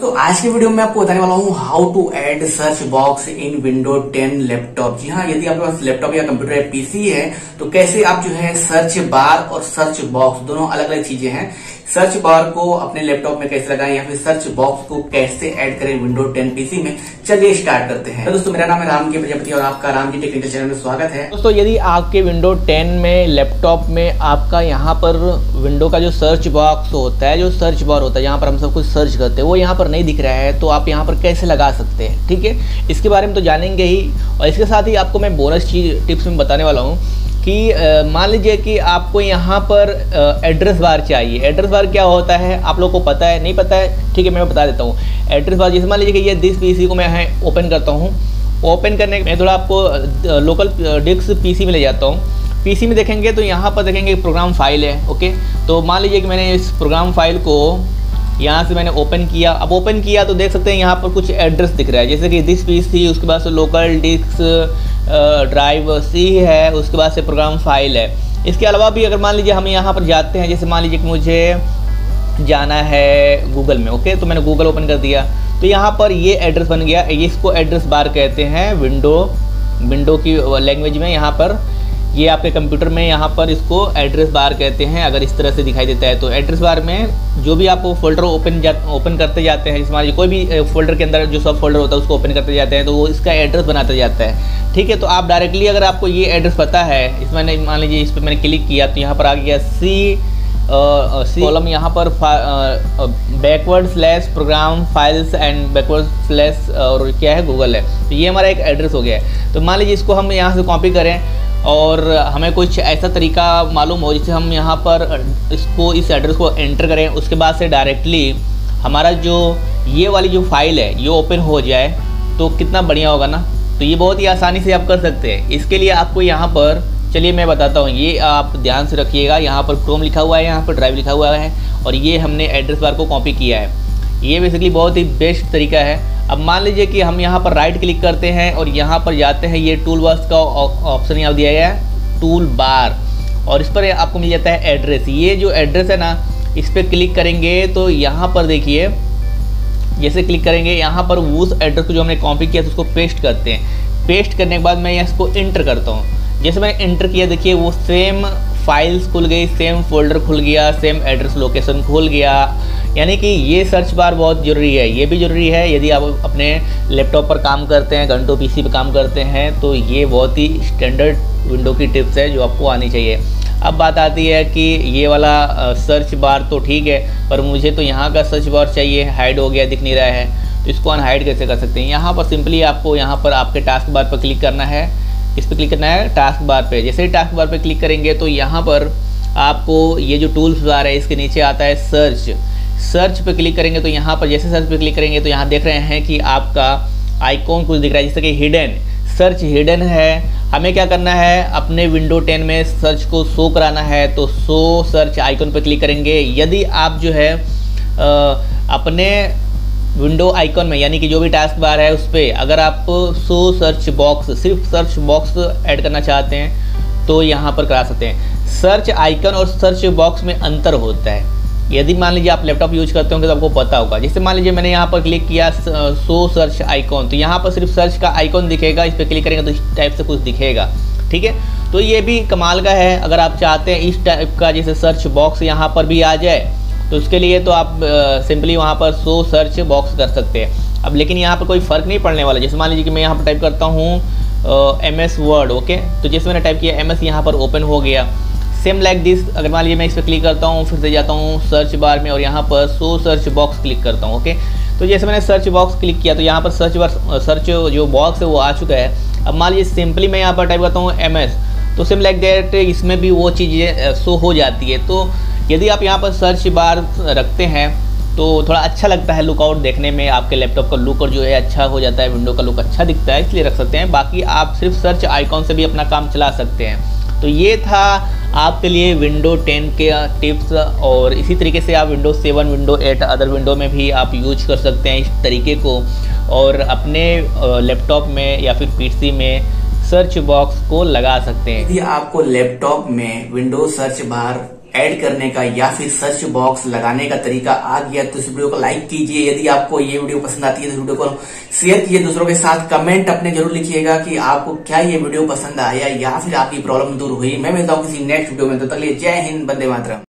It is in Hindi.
तो आज की वीडियो में आपको बताने वाला हूँ how to add search box in window 10 laptop. जी हाँ, यदि आपके पास लैपटॉप या कंप्यूटर या पीसी है तो कैसे आप जो है सर्च बार और सर्च बॉक्स दोनों अलग अलग चीजें हैं। सर्च बार को अपने लैपटॉप में कैसे लगाएं या फिर सर्च बॉक्स को कैसे ऐड करें विंडो 10 पीसी में, चलिए स्टार्ट करते हैं। तो दोस्तों, मेरा नाम है राम के प्रजापति और आपका राम जी टेक्निकल चैनल में स्वागत है। दोस्तों, यदि आपके विंडो 10 में लैपटॉप में आपका यहाँ पर विंडो का जो सर्च बॉक्स होता है, जो सर्च बार होता है, यहाँ पर हम सब कुछ सर्च करते हैं, वो यहाँ पर नहीं दिख रहा है तो आप यहाँ पर कैसे लगा सकते हैं। ठीक है, इसके बारे में तो जानेंगे ही, और इसके साथ ही आपको मैं बोनस टिप्स में बताने वाला हूँ कि मान लीजिए कि आपको यहाँ पर एड्रेस बार चाहिए। एड्रेस बार क्या होता है आप लोगों को पता है, नहीं पता है? ठीक है, मैं बता देता हूँ। एड्रेस बार जैसे मान लीजिए कि ये दिस पीसी को मैं ओपन करता हूँ। ओपन करने में थोड़ा आपको लोकल डिस्क पीसी में ले जाता हूँ। पीसी में देखेंगे तो यहाँ पर देखेंगे प्रोग्राम फाइल है। ओके, तो मान लीजिए कि मैंने इस प्रोग्राम फाइल को यहाँ से मैंने ओपन किया। अब ओपन किया तो देख सकते हैं यहाँ पर कुछ एड्रेस दिख रहा है, जैसे कि दिस पीसी, उसके बाद से लोकल डिस्क ड्राइव सी है, उसके बाद से प्रोग्राम फाइल है। इसके अलावा भी अगर मान लीजिए हम यहाँ पर जाते हैं, जैसे मान लीजिए कि मुझे जाना है गूगल में। ओके, तो मैंने गूगल ओपन कर दिया तो यहाँ पर ये एड्रेस बन गया। इसको एड्रेस बार कहते हैं विंडो की लैंग्वेज में। यहाँ पर ये आपके कंप्यूटर में यहाँ पर इसको एड्रेस बार कहते हैं। अगर इस तरह से दिखाई देता है तो एड्रेस बार में जो भी आप फोल्डर ओपन करते जाते हैं, मान लीजिए कोई भी फोल्डर के अंदर जो सब फोल्डर होता है उसको ओपन करते जाते हैं तो वो इसका एड्रेस बनाता जाता है। ठीक है, तो आप डायरेक्टली अगर आपको ये एड्रेस पता है, इसमें मान लीजिए इस पर मैंने क्लिक किया तो यहाँ पर आ गया सी कॉलम, यहाँ पर backward slash program files and backward slash और क्या है गूगल है। तो ये हमारा एक एड्रेस हो गया है। तो मान लीजिए इसको हम यहाँ से कॉपी करें और हमें कुछ ऐसा तरीका मालूम हो जिससे हम यहाँ पर इसको इस एड्रेस को एंटर करें, उसके बाद से डायरेक्टली हमारा जो ये वाली जो फाइल है ये ओपन हो जाए तो कितना बढ़िया होगा ना। तो ये बहुत ही आसानी से आप कर सकते हैं। इसके लिए आपको यहाँ पर, चलिए मैं बताता हूँ, ये आप ध्यान से रखिएगा। यहाँ पर क्रोम लिखा हुआ है, यहाँ पर ड्राइव लिखा हुआ है और ये हमने एड्रेस बार को कॉपी किया है। ये बेसिकली बहुत ही बेस्ट तरीका है। अब मान लीजिए कि हम यहाँ पर राइट क्लिक करते हैं और यहाँ पर जाते हैं, ये टूल बॉक्स का ऑप्शन यहाँ दिया गया है टूल बार, और इस पर आपको मिल जाता है एड्रेस। ये जो एड्रेस है ना, इस पर क्लिक करेंगे तो यहाँ पर देखिए, जैसे क्लिक करेंगे यहाँ पर उस एड्रेस को जो हमने कॉपी किया तो उसको पेस्ट करते हैं। पेस्ट करने के बाद मैं इसको इंटर करता हूँ। जैसे मैंने इंटर किया, देखिए वो सेम फाइल्स खुल गई, सेम फोल्डर खुल गया, सेम एड्रेस लोकेशन खुल गया। यानी कि ये सर्च बार बहुत ज़रूरी है। ये भी ज़रूरी है यदि आप अपने लैपटॉप पर काम करते हैं, घंटों पीसी पर काम करते हैं, तो ये बहुत ही स्टैंडर्ड विंडो की टिप्स है जो आपको आनी चाहिए। अब बात आती है कि ये वाला सर्च बार तो ठीक है, पर मुझे तो यहाँ का सर्च बार चाहिए, हाइड हो गया, दिख नहीं रहा है, तो इसको अनहाइड कैसे कर सकते हैं। यहाँ पर सिंपली आपको यहाँ पर आपके टास्क बार पर क्लिक करना है। इस पर क्लिक करना है टास्क बार पे। जैसे ही टास्क बार पे क्लिक करेंगे तो यहाँ पर आपको ये जो टूल्स बार है इसके नीचे आता है सर्च पे क्लिक करेंगे तो यहाँ पर जैसे सर्च पे क्लिक करेंगे तो यहाँ देख रहे हैं कि आपका आइकॉन कुछ दिख रहा है, जैसे कि हिडन सर्च हिडन है। हमें क्या करना है, अपने विंडो 10 में सर्च को शो कराना है तो शो सर्च आइकॉन पे क्लिक करेंगे। यदि आप जो है अपने विंडो आइकॉन में, यानी कि जो भी टास्क बार है उस पर अगर आप शो सर्च बॉक्स, सिर्फ सर्च बॉक्स ऐड करना चाहते हैं तो यहाँ पर करा सकते हैं। सर्च आइकन और सर्च बॉक्स में अंतर होता है। यदि मान लीजिए आप लैपटॉप यूज करते होंगे तो आपको पता होगा। जैसे मान लीजिए मैंने यहाँ पर क्लिक किया शो सर्च आइकॉन, तो यहाँ पर सिर्फ सर्च का आइकॉन दिखेगा। इस पर क्लिक करेंगे तो इस टाइप से कुछ दिखेगा। ठीक है, तो ये भी कमाल का है। अगर आप चाहते हैं इस टाइप का जैसे सर्च बॉक्स यहाँ पर भी आ जाए तो उसके लिए तो आप सिंपली वहाँ पर शो सर्च बॉक्स कर सकते हैं। अब लेकिन यहाँ पर कोई फ़र्क नहीं पड़ने वाला। जैसे मान लीजिए कि मैं यहाँ पर टाइप करता हूँ MS वर्ड। ओके, तो जैसे मैंने टाइप किया MS यहाँ पर ओपन हो गया। सेम लाइक दिस, अगर मान लीजिए मैं इस पर क्लिक करता हूँ, फिर से जाता हूँ सर्च बार में और यहाँ पर शो सर्च बॉक्स क्लिक करता हूँ। ओके, तो जैसे मैंने सर्च बॉक्स क्लिक किया तो यहाँ पर सर्च जो बॉक्स है वो आ चुका है। अब मान लीजिए सिंपली मैं यहाँ पर टाइप करता हूँ MS, तो सेम लाइक दैट इसमें भी वो चीज़ें शो हो जाती है। तो यदि आप यहाँ पर सर्च बार रखते हैं तो थोड़ा अच्छा लगता है, लुकआउट देखने में आपके लैपटॉप का लुक और जो है अच्छा हो जाता है, विंडो का लुक अच्छा दिखता है, इसलिए रख सकते हैं। बाकी आप सिर्फ सर्च आइकॉन से भी अपना काम चला सकते हैं। तो ये था आपके लिए विंडो 10 के टिप्स, और इसी तरीके से आप विंडो 7, विंडो 8 अदर विंडो में भी आप यूज कर सकते हैं इस तरीके को, और अपने लैपटॉप में या फिर पीसी में सर्च बॉक्स को लगा सकते हैं। यदि आपको लैपटॉप में विंडो सर्च बार ऐड करने का या फिर सर्च बॉक्स लगाने का तरीका आ गया तो इस वीडियो को लाइक कीजिए। यदि आपको ये वीडियो पसंद आती है तो वीडियो को शेयर कीजिए दूसरों के साथ। कमेंट अपने जरूर लिखिएगा कि आपको क्या ये वीडियो पसंद आया या फिर आपकी प्रॉब्लम दूर हुई। मैं मिलता हूँ किसी नेक्स्ट वीडियो में, तो तक के लिए जय हिंद, वंदे मातरम।